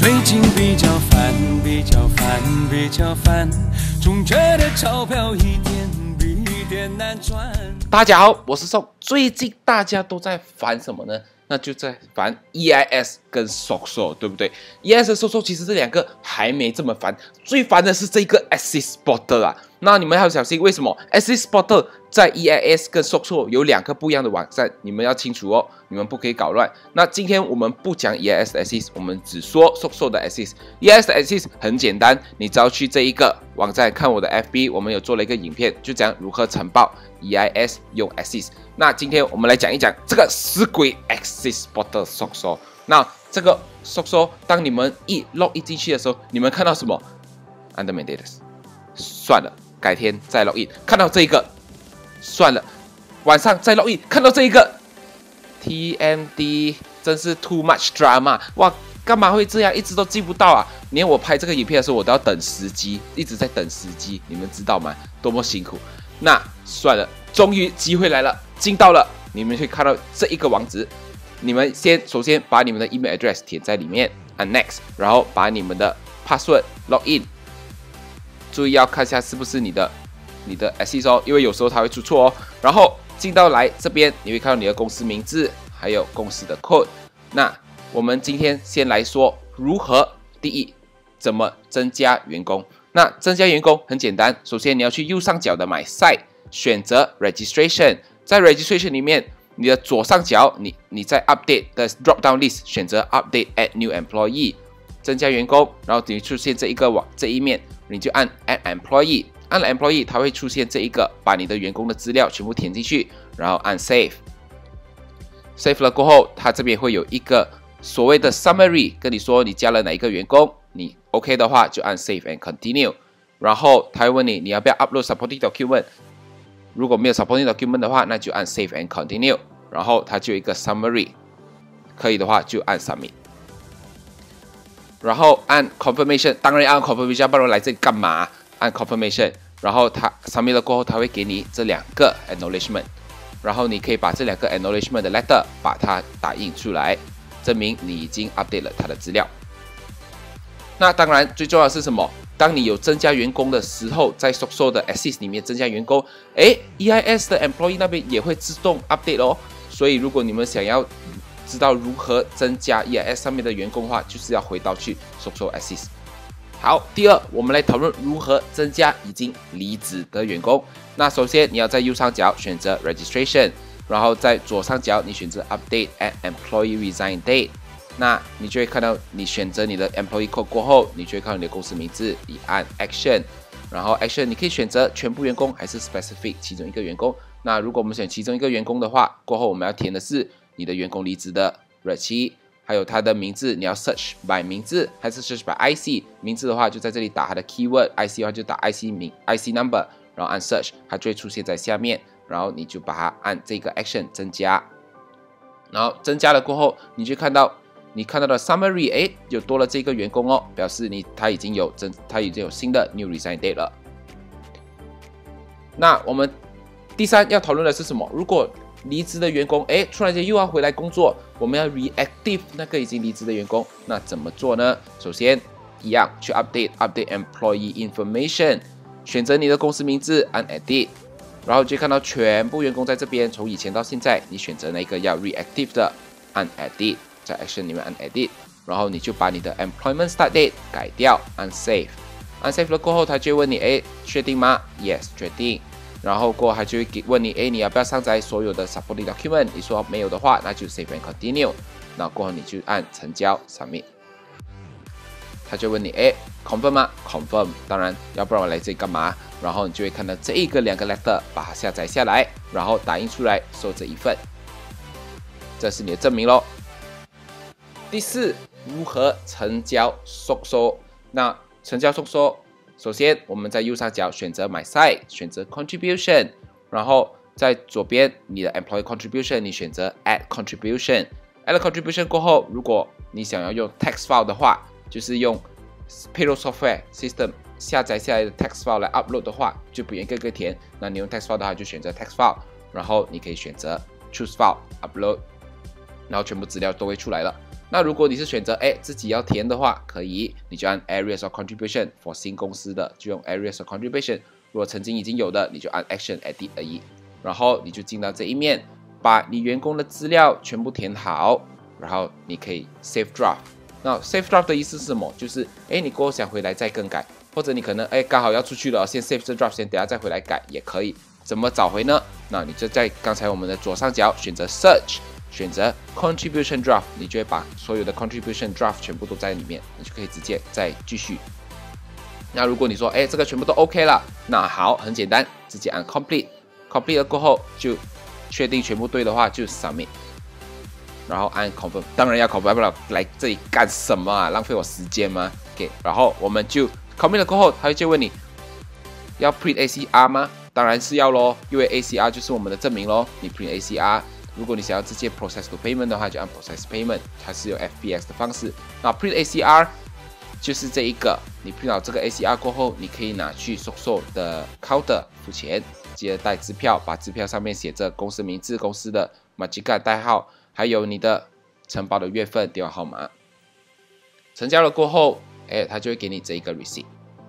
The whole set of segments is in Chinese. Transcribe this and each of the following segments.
最近比较烦，比较烦，比较烦，总觉得钞票一点比一点难赚。 大家好，我是宋。最近大家都在烦什么呢？那就在烦 EIS 跟 SOXO， 对不对 ？EIS 和 SOXO 其实这两个还没这么烦，最烦的是这个 Assist Portal 啊。那你们要小心，为什么 Assist Portal 在 EIS 跟 SOXO 有两个不一样的网站？你们要清楚哦，你们不可以搞乱。那今天我们不讲 EIS 的 Assist， 我们只说 SOXO 的 Assist。EIS 的 Assist 很简单，你只要去这一个网站看我的 FB， 我们有做了一个影片，就讲如何呈报 EIS 用 Assist。那今天我们来讲一讲这个死鬼 Assist Portal SOXO。那这个 SOXO， 当你们一 log 进去的时候，你们看到什么 ？Undermaintained， 算了，改天再 log in。看到这一个，算了，晚上再 log in。看到这一个 ，TMD 真是 too much drama。哇，干嘛会这样？一直都记不到啊！连我拍这个影片的时候，我都要等时机，一直在等时机，你们知道吗？多么辛苦。那算了，终于机会来了，进到了，你们会看到这一个网址。你们首先把你们的 email address 填在里面，按 next， 然后把你们的 password log in。注意要看一下是不是你的 Assist 哦，因为有时候它会出错哦。然后进到来这边，你会看到你的公司名字，还有公司的 code。那我们今天先来说如何，第一，怎么增加员工。那增加员工很简单，首先你要去右上角的 My Site， 选择 Registration， 在 Registration 里面，你的左上角你在 Update 的 Drop Down List 选择 Update Add New Employee， 增加员工，然后你出现这一面，你就按 Add Employee， 按了 Employee， 它会出现这一个，把你的员工的资料全部填进去，然后按 Save。Save 了过后，它这边会有一个所谓的 Summary， 跟你说你加了哪一个员工，你 OK 的话就按 Save and Continue， 然后他会问你要不要 Upload Supporting Document， 如果没有 Supporting Document 的话，那就按 Save and Continue， 然后它就有一个 Summary， 可以的话就按 Submit， 然后按 Confirmation， 当然按 Confirmation， 不然来这里干嘛？按 Confirmation， 然后它 Submit 了过后，它会给你这两个 Acknowledgement， 然后你可以把这两个 Acknowledgement 的 Letter 把它打印出来，证明你已经 update 了它的资料。那当然最重要的是什么？当你有增加员工的时候，在 SOXO 的 Assist 里面增加员工，EIS 的 Employee 那边也会自动 update 哦。所以如果你们想要知道如何增加 EIS 上面的员工的话，就是要回到去 SOXO Assist。好，第二，我们来讨论如何增加已经离职的员工。那首先你要在右上角选择 Registration， 然后在左上角你选择 Update at Employee Resign Date。那你就会看到，你选择你的 Employee Code 过后，你就会看到你的公司名字，你按 Action， 然后 Action 你可以选择全部员工还是 Specific 其中一个员工。那如果我们选其中一个员工的话，过后我们要填的是你的员工离职的日期，还有他的名字，你要 Search by 名字还是 Search by IC？ 名字的话就在这里打他的 Keyword，IC 的话就打 IC Number， 然后按 Search， 它就会出现在下面，然后你就把它按这个 Action 增加，然后增加了过后，你就看到。你看到的 summary， 有多了这个员工哦，表示他已经有新的 new resign date 了。那我们第三要讨论的是什么？如果离职的员工，突然间又要回来工作，我们要 reactive 那个已经离职的员工，那怎么做呢？首先一样去 update employee information， 选择你的公司名字，按 edit， 然后就看到全部员工在这边，从以前到现在，你选择那个要 reactive 的，按 edit。在 Action 里面按 Edit， 然后你就把你的 Employment Start Date 改掉，按 Save。按 Save 了过后，他就会问你，确定吗 ？Yes， 确定。然后过后他就会问你，你要不要上载所有的 Supporting Document？ 你说没有的话，那就 Save and Continue。然后过后你就按成交 Submit。他就问你，Confirm 吗 ？Confirm。当然，要不然我来这里干嘛？然后你就会看到这两个 Letter， 把它下载下来，然后打印出来，收这一份。这是你的证明咯。第四，如何成交 SOXO？ 那成交 SOXO， 首先我们在右上角选择 My Site， 选择 Contribution， 然后在左边你的 Employee Contribution， 你选择 Add Contribution。Add Contribution 过后，如果你想要用 Text File 的话，就是用 Payroll Software System 下载下来的 Text File 来 upload 的话，就不用一个个填。那你用 Text File 的话，就选择 Text File， 然后你可以选择 Choose File Upload。然后全部资料都会出来了。 那如果你是选择自己要填的话，可以，你就按 Areas of Contribution for 新公司的就用 Areas of Contribution， 如果曾经已经有的，你就按 Action Edit 而已。然后你就进到这一面，把你员工的资料全部填好，然后你可以 Save Draft。那 Save Draft 的意思是什么？就是你过后想回来再更改，或者你可能刚好要出去了，先 Save 这 Draft， 先等下再回来改也可以。怎么找回呢？那你就在刚才我们的左上角选择 Search， 选择 Contribution Draft， 你就会把所有的 Contribution Draft 全部都在里面，你就可以直接再继续。那如果你说这个全部都 OK 了，那好，很简单，直接按 Complete。Complete 了过后就确定全部对的话就 Submit， 然后按 Confirm， 当然要 Confirm， 不然来这里干什么啊？浪费我时间吗 ？OK， 然后我们就 Commit 了过后，他就问你要 Print ACR 吗？当然是要咯，因为 ACR 就是我们的证明咯。你 Print ACR， 如果你想要直接 Process to Payment 的话，就按 Process Payment， 它是有 FPX 的方式。那 Print ACR 就是这一个，你 print 好这个 ACR 过后，你可以拿去 SOCSO 的 counter 付钱，记得带支票，把支票上面写着公司名字、公司的 Majikan 代号，还有你的承包的月份、电话号码。成交了过后，它就会给你这一个 receipt。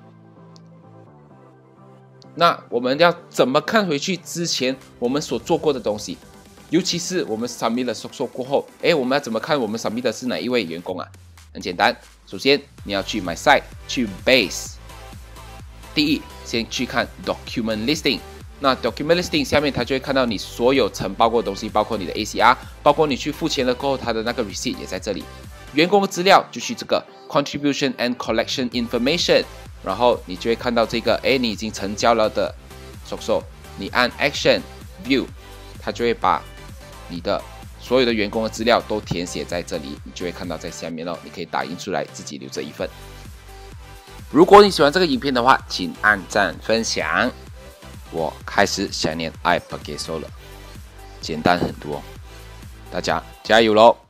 那我们要怎么看回去之前我们所做过的东西？尤其是我们 submit 了 SOCSO 过后，我们要怎么看我们 submit 的是哪一位员工啊？很简单，首先你要去 My Site， 去 Base。第一，先去看 Document Listing。那 Document Listing 下面它就会看到你所有承包过的东西，包括你的 ACR， 包括你去付钱了过后，它的那个 Receipt 也在这里。员工的资料就去这个 Contribution and Collection Information， 然后你就会看到这个，你已经成交了的 SOCSO， 你按 Action View， 它就会把你的所有的员工的资料都填写在这里，你就会看到在下面咯，你可以打印出来，自己留着一份。如果你喜欢这个影片的话，请按赞分享。我开始想念 iPageso 了，简单很多，大家加油咯！